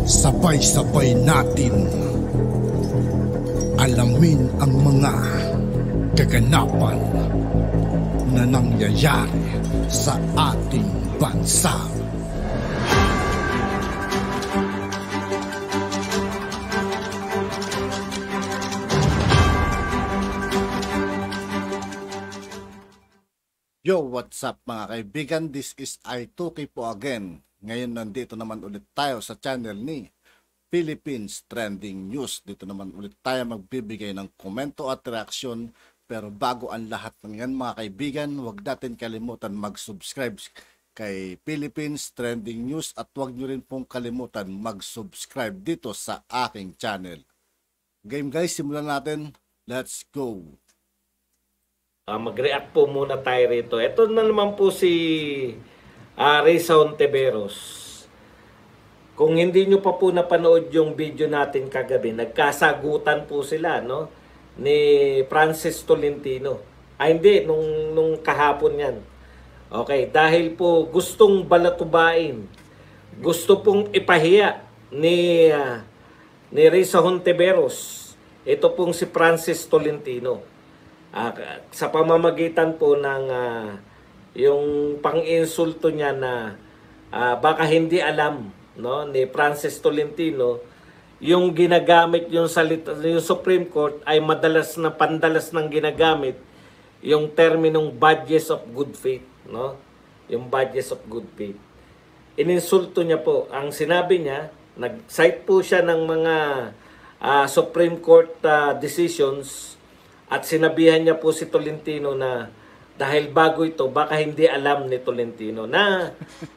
Sabay-sabay natin alamin ang mga kaganapan na nangyayari sa ating bansa. Yo, what's up mga kaibigan? This is I2K po again. Ngayon nandito naman ulit tayo sa channel ni Philippines Trending News. Dito naman ulit tayo magbibigay ng komento at reaksyon. Pero bago ang lahat ng yan mga kaibigan, huwag natin kalimutan mag-subscribe kay Philippines Trending News at huwag nyo rin pong kalimutan mag-subscribe dito sa aking channel. Game guys, simulan natin. Let's go! Mag-react po muna tayo rito. Ito na naman po si Risa Hontiveros. Kung hindi nyo pa po napanood yung video natin kagabi, nagkasagutan po sila, no? Ni Francis Tolentino. Hindi, nung kahapon yan. Okay, dahil po gustong balatubain, gusto pong ipahiya ni Risa Hontiveros. Ito pong si Francis Tolentino. Sa pamamagitan po ng yung pang-insulto niya na baka hindi alam, no, ni Francis Tolentino yung ginagamit yung salita yung Supreme Court ay pandalas ng ginagamit yung terminong badges of good faith, no, yung badges of good faith. Ininsulto niya po, ang sinabi niya, nag-cite po siya ng mga Supreme Court decisions. At sinabihan niya po si Tolentino na dahil bago ito, baka hindi alam ni Tolentino na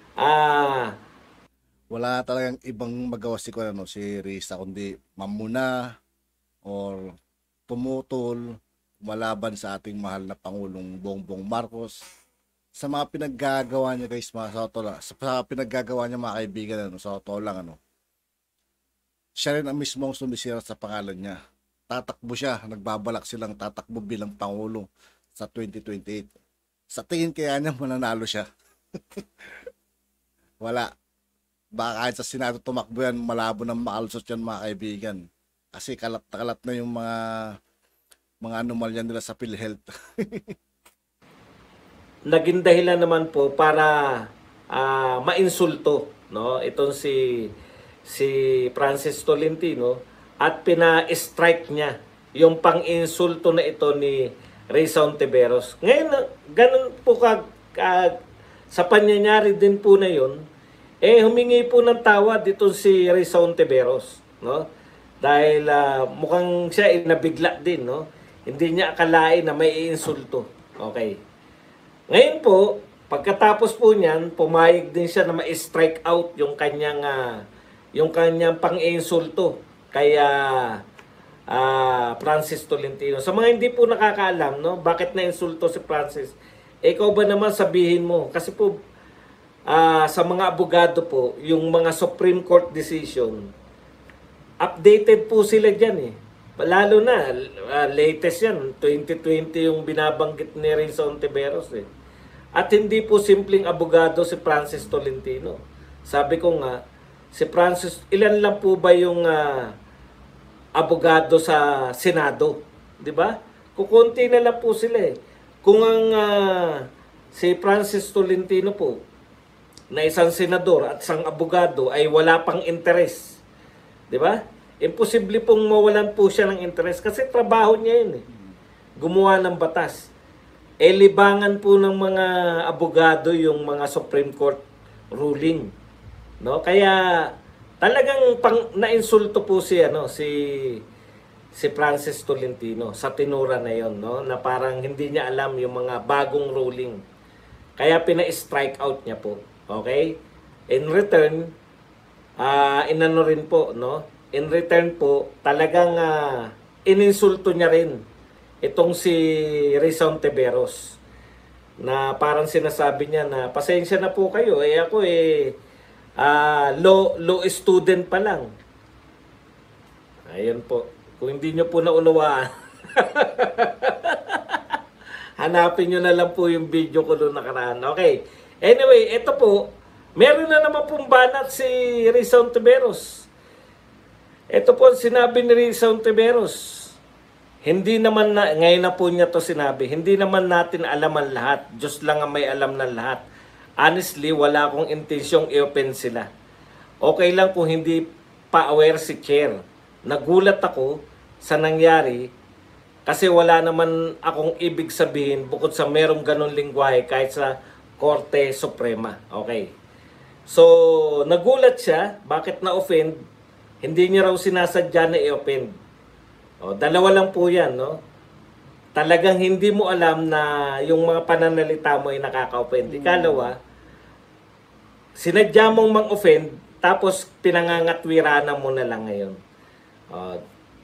wala talagang ibang magawa si Risa kundi mamuna or pumutol, malaban sa ating mahal na Pangulong Bongbong Marcos sa mga pinaggagawa niya guys, sa pinaggagawa niya mga kaibigan, sa totoo lang, siya rin ang mismong sumisira sa pangalan niya. Tatakbo siya, nagbabalak silang tatakbo bilang Pangulo sa 2028. Sa tingin kaya niya mananalo siya? Wala. Baka kahit sa Senado tumakbo yan, malabo ng makalusot yan mga kaibigan. Kasi kalat na yung mga anomalya nila sa PhilHealth. Naging dahilan naman po para mainsulto, no? Itong si Francis Tolentino. At pina-strike niya yung pang-insulto na ito ni Risa Hontiveros. Ngayon, ganun po sa panyayari din po na yun, humingi po ng tawad dito si Risa Hontiveros, no? Dahil mukhang siya nabigla din, no? Hindi niya akalain na may insulto. Okay. Ngayon po, pagkatapos po niyan, pumayag din siya na ma-strike out yung kanyang pang-insulto. Kaya Francis Tolentino. Sa mga hindi po nakakaalam, no, bakit na-insulto si Francis? Ikaw ba naman sabihin mo? Kasi po sa mga abogado po, yung mga Supreme Court decision, updated po sila dyan eh. Lalo na, latest yan, 2020 yung binabanggit ni Risa Hontiveros eh. At hindi po simpleng abogado si Francis Tolentino. Sabi ko nga, si Francis, ilan lang po ba yung abogado sa Senado, 'di ba? Kukunti na lang po sila eh. Kung ang si Francis Tolentino po na isang senador at isang abogado ay wala pang interes, 'di ba? Imposible pong mawalan po siya ng interes kasi trabaho niya 'yun eh. Gumawa ng batas. Libangan po ng mga abogado yung mga Supreme Court ruling, no? Kaya talagang na-insulto po si Francis Tolentino sa tinura na 'yon, no? Na parang hindi niya alam yung mga bagong ruling. Kaya pina-strike out niya po. Okay? In return, inano rin po, no? In return po, talagang ininsulto niya rin itong si Risa Hontiveros. Na parang sinasabi niya na pasensya na po kayo, ako law student pa lang. Ayun po. Kung hindi nyo po naunawaan, hanapin nyo na lang po yung video ko doon nakaraan. Okay. Anyway, ito po, meron na naman pong banat si Risa Hontiveros. Ito po sinabi ni Risa Ontiveros. Hindi naman na, ngayon na po niya to sinabi, hindi naman natin alam ang lahat. Diyos lang ang may alam ng lahat. Honestly, wala akong intensyong i-open sila. Okay lang kung hindi pa aware si Chair. Nagulat ako sa nangyari kasi wala naman akong ibig sabihin bukod sa merong ganong lingwahe kahit sa Korte Suprema. Okay. So, nagulat siya. Bakit na-offend? Hindi niya raw sinasadya na i-offend. O, dalawa lang po yan, no? Talagang hindi mo alam na yung mga pananalita mo ay nakaka-offend. Ikalawa, sinadya mong mang-offend, tapos pinangangatwiranan mo na lang ngayon. O,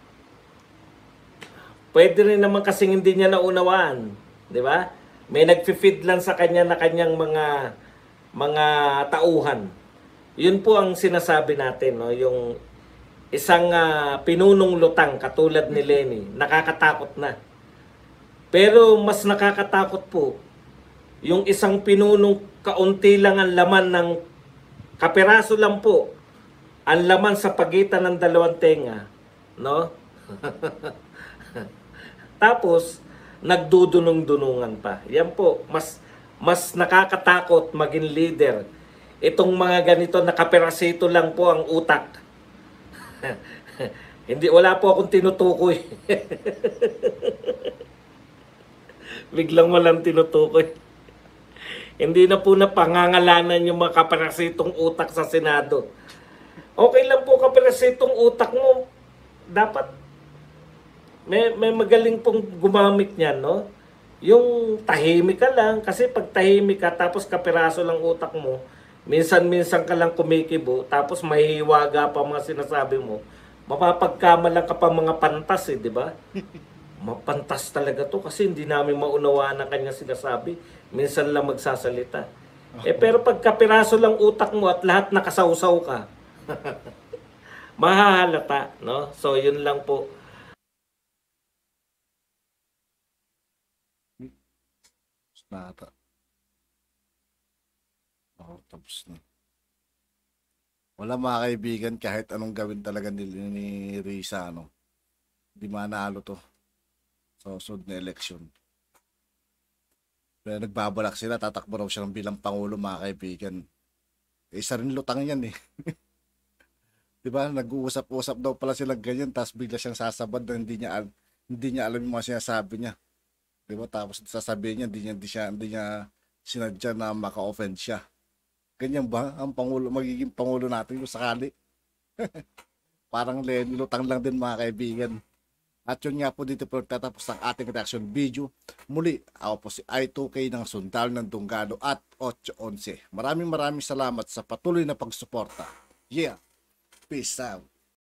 pwede rin naman kasing hindi niya naunawaan. Di ba? May nag-feed lang sa kanya na kanyang mga tauhan. Yun po ang sinasabi natin, no? Yung isang pinunong lutang katulad ni Lenny, nakakatakot na. Pero mas nakakatakot po, yung isang pinunong kaunti lang ang laman ng kapiraso lang po, ang laman sa pagitan ng dalawang tenga, no? Tapos, nagdudunong-dunungan pa. Yan po, mas nakakatakot maging leader. Itong mga ganito na kapirasito lang po ang utak. Hindi, wala po akong tinutukoy. Biglang walang tinutukoy. Hindi na po napangangalanan yung mga kaparasitong utak sa Senado. Okay lang po kaparasitong utak mo. Dapat may magaling pong gumamit niyan, no? Yung tahimik ka lang. Kasi pag tahimik ka tapos kapiraso lang utak mo, minsan-minsan ka lang kumikibo, tapos mahihiwaga pa mga sinasabi mo, mapapagkamalan ka pa mga pantas eh, di ba? Mapantas talaga to kasi hindi namin maunawaan ang kanyang sinasabi. Minsan lang magsasalita. Pero pag kapiraso lang utak mo at lahat nakasawsaw ka, mahahalata, no? So, yun lang po. Nata. Oh, tapos na. Wala mga kaibigan kahit anong gawin talaga ni Risa, ano. Di manalo to sa susunod na eleksyon. Pero nagbabalak sila, tatakbo raw siya ng bilang Pangulo, mga kaibigan. Isa rin lutang yan eh. Di ba? Nag-uusap-usap daw pala sila ganyan, tapos bigla siyang sasabad na hindi niya alam yung mga sinasabi niya. Di ba? Tapos sasabihin niya, hindi niya sinadya na maka-offend siya. Ganyan ba ang Pangulo, magiging Pangulo natin kung sakali? Parang lutang lang din, mga kaibigan. At yun nga po, dito po tatapos ang ating reaction video. Muli, ako po si I2K ng Sundalo ng Dungado at 811. Maraming salamat sa patuloy na pagsuporta. Yeah, peace out.